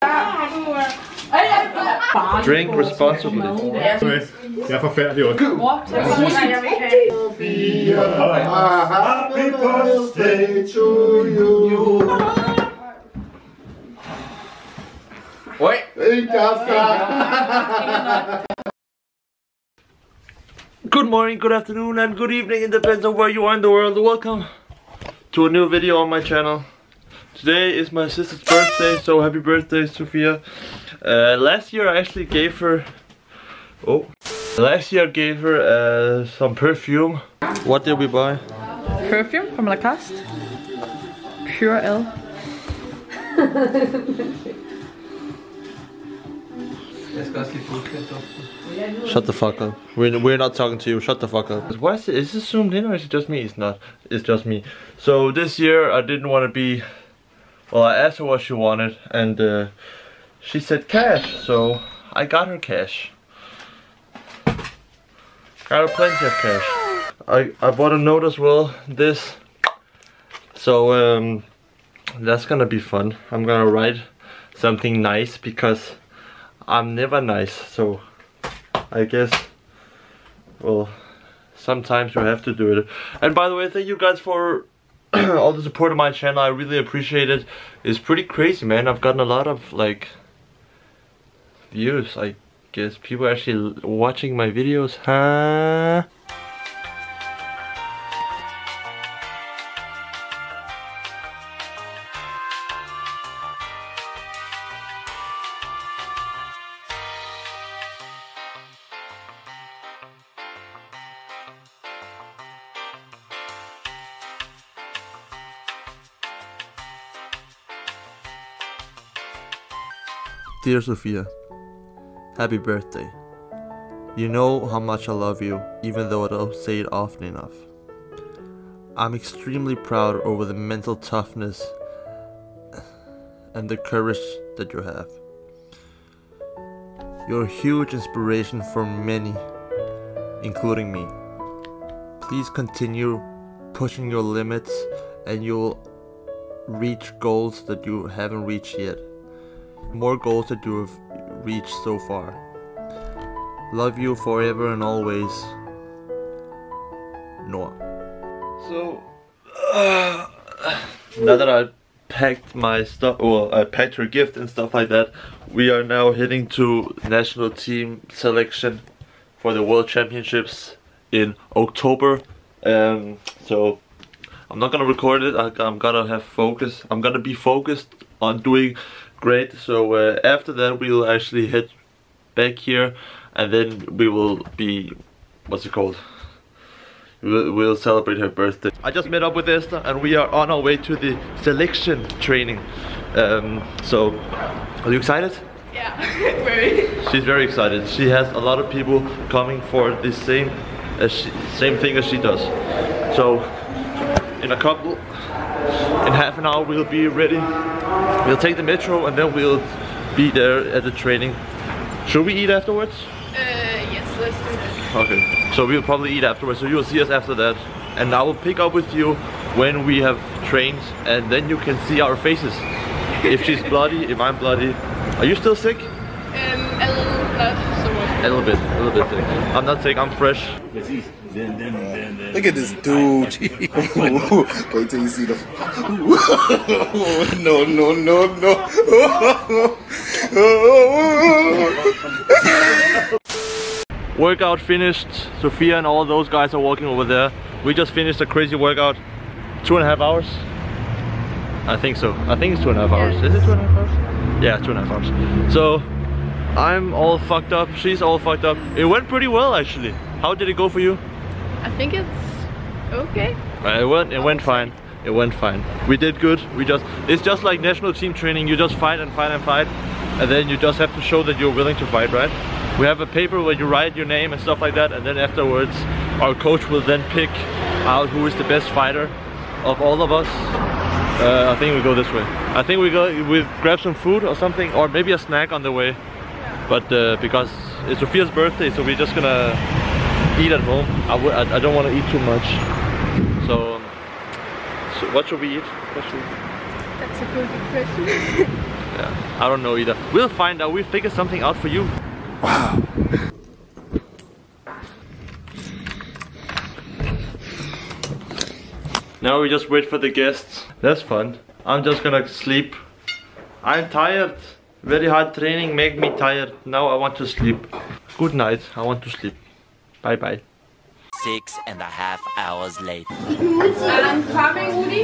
Drink responsibly. Jeg er forfærdelig ondt. Happy birthday to you. Wait. Good morning, good afternoon, and good evening. It depends on where you are in the world. Welcome to a new video on my channel. Today is my sister's birthday, so happy birthday, Sophia. Last year I actually gave her... Last year I gave her some perfume. What did we buy? Perfume from Lacoste. Pure L. Shut the fuck up. We're not talking to you. Shut the fuck up. Why is this zoomed in or is it just me? It's not. It's just me. So this year I didn't want to be... Well, I asked her what she wanted and she said cash. So I got her cash. Got her plenty of cash. I bought a note as well. This. So that's gonna be fun. I'm gonna write something nice because I'm never nice, so I guess, well, sometimes you have to do it. And by the way, thank you guys for all the support of my channel. I really appreciate it. It's pretty crazy, man. I've gotten a lot of like views. I guess people are actually watching my videos, huh? Dear Sophia, happy birthday. You know how much I love you, even though I don't say it often enough. I'm extremely proud over the mental toughness and the courage that you have. You're a huge inspiration for many, including me. Please continue pushing your limits and you'll reach goals that you haven't reached yet. More goals that you have reached so far. Love you forever and always, Noor. So, now that I packed my stuff, well, I packed her gift and stuff like that, we are now heading to national team selection for the World Championships in October. So I'm not gonna record it. I'm gonna have focus. I'm gonna be focused on doing great. So after that we'll actually head back here and then we will be, what's it called? We'll celebrate her birthday. I just met up with Esther and we are on our way to the selection training. So, are you excited? Yeah, very. She's very excited. She has a lot of people coming for the same thing as she does. So, in half an hour we'll be ready. We'll take the metro and then we'll be there at the training. Should we eat afterwards? Yes, let's do that. Okay, so we'll probably eat afterwards, so you'll see us after that. And I will pick up with you when we have trained and then you can see our faces. If she's bloody, if I'm bloody. Are you still sick? A little, not so much. A little bit sick. I'm not sick, I'm fresh. Look at this dude. Wait till you see the... No. Workout finished. Sophia and all those guys are walking over there. We just finished a crazy workout. 2.5 hours? I think so. I think it's 2.5 hours. Is it 2.5 hours? Yeah, 2.5 hours. So, I'm all fucked up. She's all fucked up. It went pretty well actually. How did it go for you? I think it's okay. It went fine. It went fine. We did good. It's just like national team training. You just fight and fight and fight, and then you just have to show that you're willing to fight, right? We have a paper where you write your name and stuff like that, and then afterwards, our coach will then pick out who is the best fighter of all of us. I think we go this way. I think we grab some food or something, or maybe a snack on the way. But because it's Sophia's birthday, so we're just gonna eat at home. I don't want to eat too much. So what should we eat? That's a good question. Yeah, I don't know either. We'll find out. We'll figure something out for you. Wow. Now we just wait for the guests. That's fun. I'm just gonna sleep. I'm tired. Very hard training make me tired. Now I want to sleep. Good night. I want to sleep. Bye bye. 6.5 hours later. I'm coming, Woody.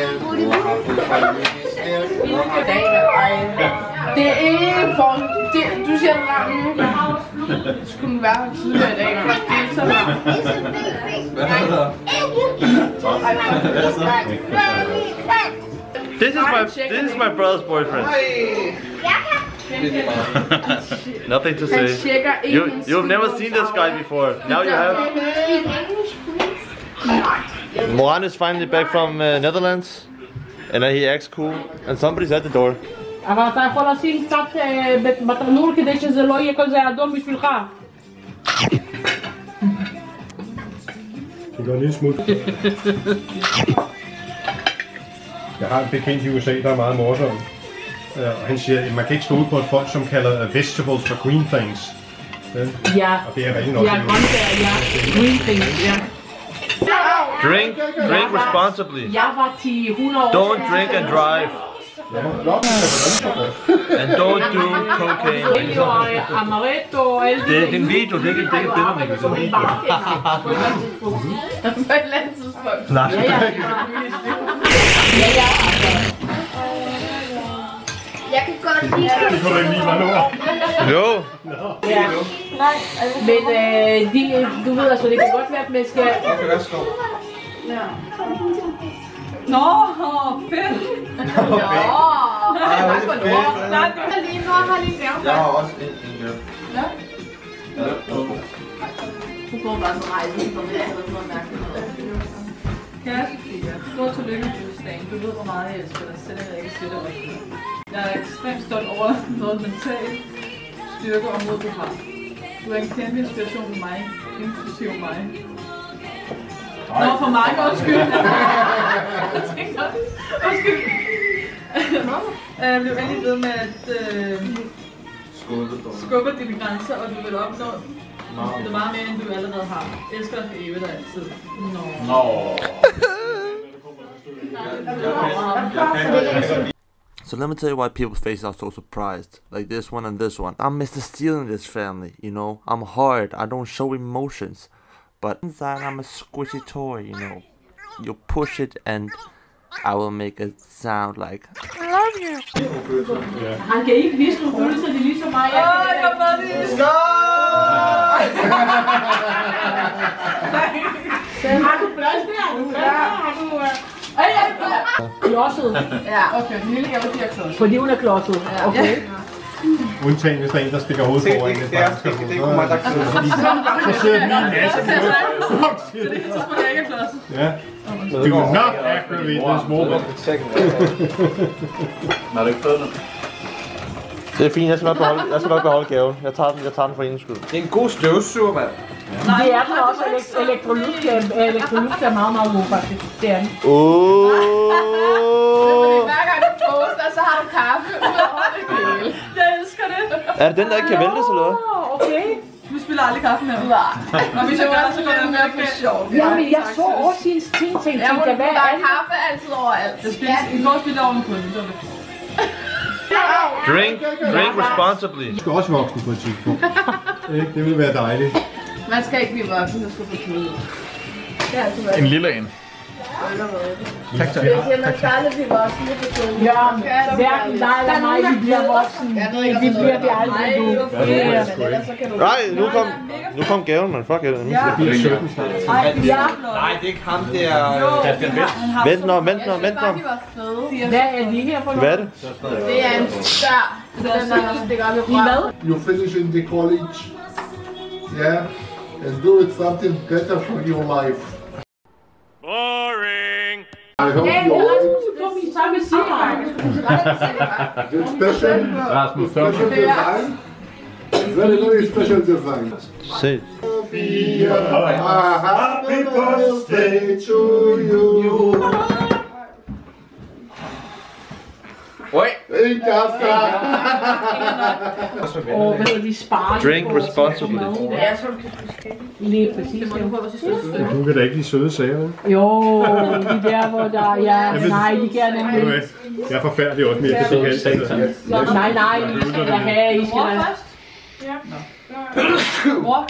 Det er ikke for... Du siger rangen. Det skulle være tidligere i dag. Det er så langt. This is my brother's boyfriend. Nothing to say. You've never seen this guy before. Now you have. Moran is finally back from Netherlands, and he acts cool. And somebody's at the door. אבל אתה יכול לשים קצת בתנור כדי שזה לא יהיה כזה אדום בשבילך. Det går en lille smut. Jeg har en bekendt i USA, der er meget morsom. Og han siger, at man kan ikke stole på et folk, som kalder vegetables for green things. Ja. Og det er rigtig nok. Ja, grøntsager, ja. Green things, ja. Drink responsibly. Jeg var til 100 år. Don't drink and drive. And don't do cocaine. Amaretto, alt Det er en video, det er ikke et billede, det er en video. På et eller andet tidspunkt. Nej. Ja. Jeg kan godt lide det. Det kunne du ikke lide mig, Noor. Jo. Ja. Men du ved altså, det kan godt være, at man skal... Okay, værsgo. Ja. Nå, fedt! Nå! Tak for Noor. Noor har lige gave. Jeg har også en gave. Ja. Ja. Du får bare en rejse, som jeg havde fået mærkeligt. Kære Sofia, stor tillykke med fødselsdagen. Du ved, hvor meget jeg elsker dig, selvom jeg ikke siger det rigtigt. Jeg er ekstremt stolt over noget mental styrke og mod, du har. Du er en kæmpe inspiration for mig, inklusive mig. Nå, for mig, undskyld. Undskyld. Jeg blev endelig ved med at skubbe dine grænser, og du vil opnå det meget mere, end du allerede har. Elsker dig for evigt og altid. Nå. So let me tell you why people's faces are so surprised. Like this one and this one. I'm Mr. Steel in this family, you know. I'm hard, I don't show emotions. But inside I'm a squishy toy, you know. You push it and I will make it sound like I love you. Han kan ikke vise nogle følelser, det er ligesom mig. Jeg var lige Har du plads der? Har du... Klodset. Ja, okay. Den lille gave bliver klodset. Fordi hun er klodset. Okay. Undtagen hvis der er en, der stikker hovedet foran. Det kunne man da ikke så sidder den i en masse. det er så jeg ikke er klodset. Ja. Do not aggravate this moment. Har du ikke fået noget? Det er fint, jeg skal nok beholde gaven. Jeg tager den for ingen skyld. Det er en god støvsuger, mand. Det er den også. Elektrolyt er meget, meget god, faktisk. Det er den. Hver gang du poster, så har du kaffe ud over det hele. Jeg elsker det. Er det den, der ikke kan væltes, eller hvad? Okay. Du spiller aldrig kaffe med mig. Nej. Og hvis jeg gør, så går det mere for sjov. Ja, men jeg så også hendes ting, Ja, hvor der er kaffe altid overalt. I går spiller over en kunde, så er det fint. Drink responsibly. Du skal også voksen på et tidspunkt. Det vil være dejligt. Man skal ikke blive voksen, du skal få knude. En lille en. Tak. Man skal aldrig blive voksen, det er for Ja, hverken dig eller mig, vi bliver voksen. Vi bliver vi aldrig, du. Nej, nu kom gaven, man. Fuck it. Ja. Nej, det er ikke ham der. Vent nå. Jeg synes bare, de var fede. Hvad er det her for noget? Hvad er det? Det er en stør. Den der stikker op i røven. You finish in the college, yeah, and do it something better for your life. Boring. I hope you special design. Very special design. Se. Happy birthday to you. Hey, Kafka! Og hvad hedder de sparer? Drink responsibly. Ja, så du skal. Lige præcis. Du kan da ikke de søde sager, vel? Jo, de der, hvor der... Ja, nej, de kan nemlig... Jeg er forfærdelig også mere til det her. Nej, I skal da have, I skal da... Ja. Mor.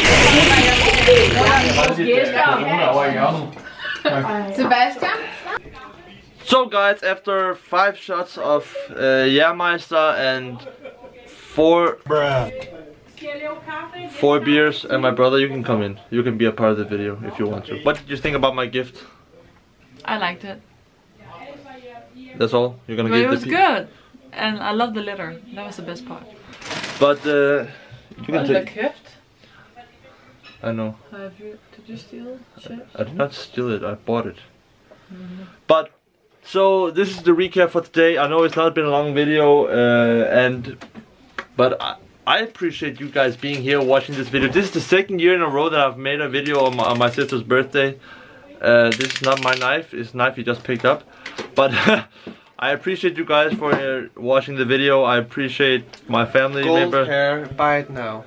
Sebastian? So guys, after 5 shots of Jägermeister and 4 beers and my brother, you can come in. You can be a part of the video if you want to. What did you think about my gift? I liked it. That's all? You're gonna But give it the was good. And I love the litter. That was the best part. But you can take... I know. Did you steal shit? I did not steal it, I bought it. But so this is the recap for today. I know it's not been a long video, but I appreciate you guys being here watching this video. This is the second year in a row that I've made a video on my sister's birthday. This is not my knife, it's a knife you just picked up. But I appreciate you guys for watching the video. I appreciate my family member. Gold hair, buy it now.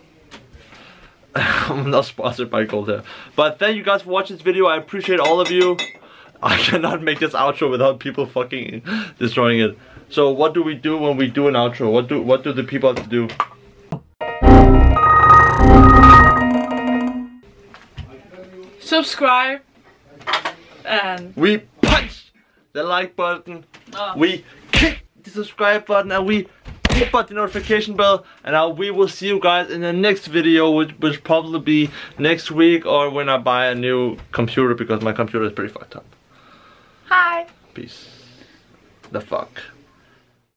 I'm not sponsored by Gold Hair. But thank you guys for watching this video. I appreciate all of you. I cannot make this outro without people fucking destroying it. So what do we do when we do an outro? What do the people have to do? Subscribe. And We punch the like button. We kick the subscribe button, and we hit the notification bell. And we will see you guys in the next video, which probably be next week or when I buy a new computer, because my computer is pretty fucked up. hi. Peace. The fuck.